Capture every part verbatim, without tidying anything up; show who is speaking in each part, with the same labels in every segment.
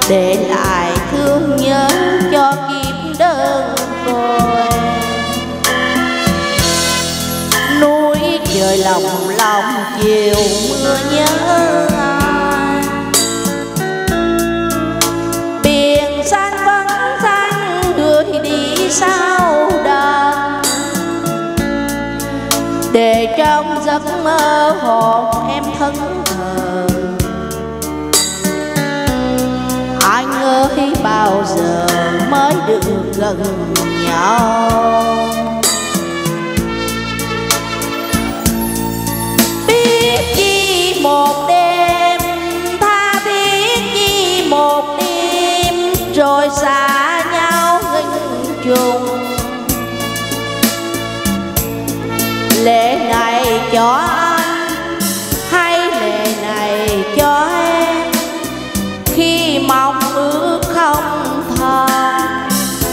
Speaker 1: để lại thương nhớ cho kiếp đơn côi. Núi trời lòng lòng chiều mưa nhớ ai, biển xanh vẫn xanh người đi sau đàn, để trong giấc mơ hồn em thẫn thờ. Anh ơi bao giờ mới được gần nhau, biết chi một đêm tha thiết chi một đêm, rồi xa nhau nghinh trùng. Lệ này cho anh hay lệ này cho em, khi mong ước không thành.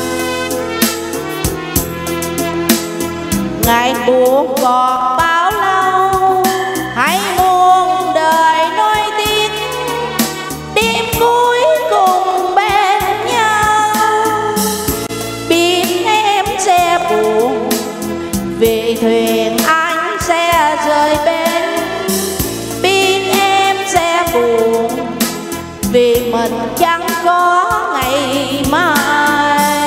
Speaker 1: Ngày buồn còn bao lâu, hãy muôn đời nối tiếc, đêm cuối cùng bên nhau. Biết em sẽ buồn vì thuyền anh sẽ rời bên, biết em sẽ buồn vì mình chẳng có ngày mai.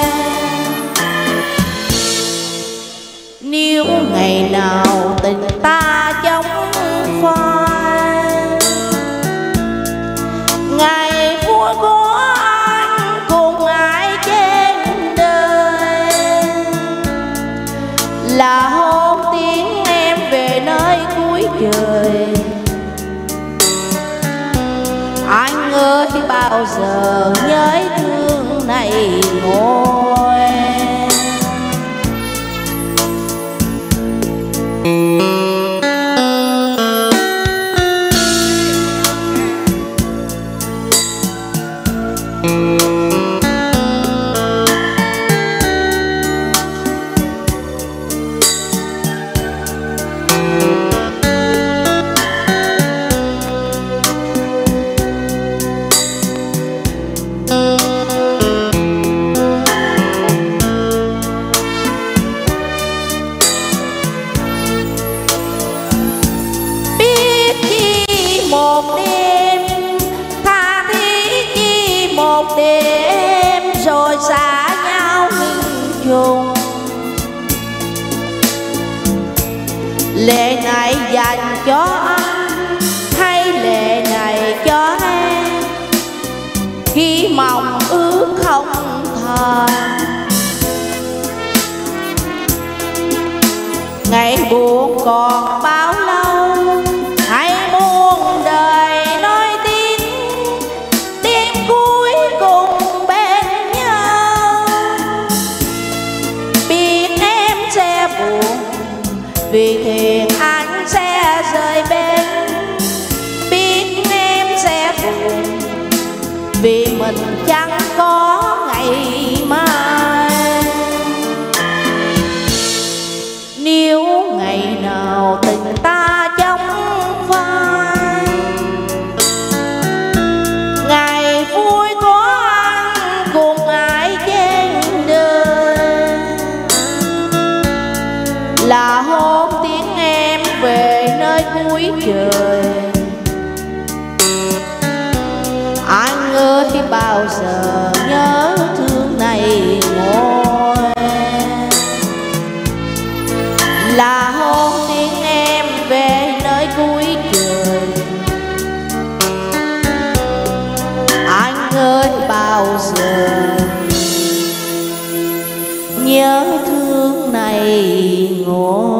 Speaker 1: Nếu ngày nào tình ta chóng phai, ngày vui của anh cùng ai trên đời, là hôn tiếng em về nơi cuối trời. Anh ơi bao giờ nhớ thương này ngồi. Một đêm tha thiết chi một đêm, rồi xa nhau nghinh trùng. Lệ này dành cho anh hay lệ này cho em, khi mong ước không thành. Ngày buồn còn bao lâu, hãy muôn đời nói tiếng, đêm cuối cùng bên nhau. Biết em sẽ buồn vì thuyền anh sẽ rời bên, biết em sẽ buồn vì mình chẳng có ngày mai. Nếu ngày nào tình ta chóng phai, ngày vui có anh cùng ai trên đời, là hôn tiếng em về nơi cuối trời. Anh ơi bao giờ nhớ thương này ngồi, là hôn tiếng em về nơi cuối trời. Anh ơi bao giờ nhớ thương này ngồi.